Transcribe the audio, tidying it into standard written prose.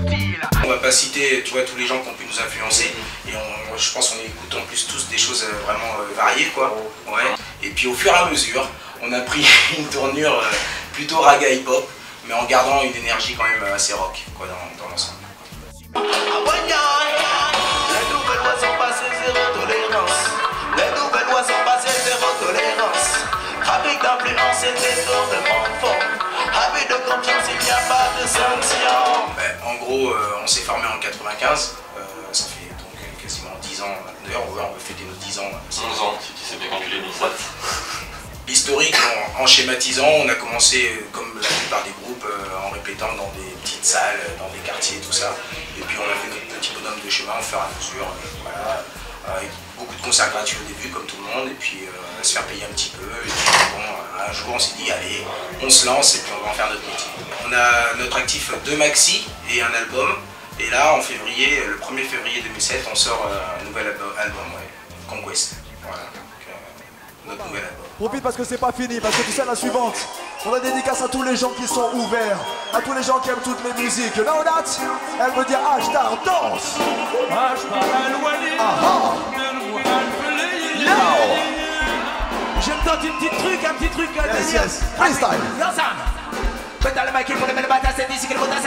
On va pas citer, tu vois, tous les gens qui ont pu nous influencer. Et je pense qu'on écoute en plus tous des choses vraiment variées, quoi. Ouais. Et puis au fur et à mesure, on a pris une tournure plutôt raga hip-hop, mais en gardant une énergie quand même assez rock, quoi, dans l'ensemble. Les nouvelles lois sont passées, zéro tolérance. Les nouvelles lois sont passées, zéro tolérance. Avec d'influence et trésor de enfants. Avec de confiance, il n'y a pas de sanction. En gros, on s'est formé en 95. Ça fait donc quasiment 10 ans. D'ailleurs, on va fêter nos 10 ans. 11 ans, si tu sais bien calculer, Nissan. L'historique, en schématisant, on a commencé, comme la plupart des groupes, en répétant dans des petites salles, dans des quartiers, tout ça. Et puis on a fait notre petit bonhomme de chemin au fur et à mesure, voilà, avec beaucoup de concerts gratuits au début, comme tout le monde, et puis se faire payer un petit peu. Et puis bon, un jour on s'est dit, allez, on se lance et puis on va en faire notre métier. On a notre actif 2 maxi et un album. Et là, en février, le 1er février 2007, on sort un nouvel album, ouais, Conquest. Voilà, donc, notre nouvel album. Profite parce que c'est pas fini, parce que tu sais la suivante. On la dédicace à tous les gens qui sont ouverts, à tous les gens qui aiment toutes les musiques. Now that, elle veut dire hashtag danse. Je me tente un petit truc à Yes, yes. Freestyle. Ensemble. Je t'ai le maquis pour les belles batailles, c'est d'ici que le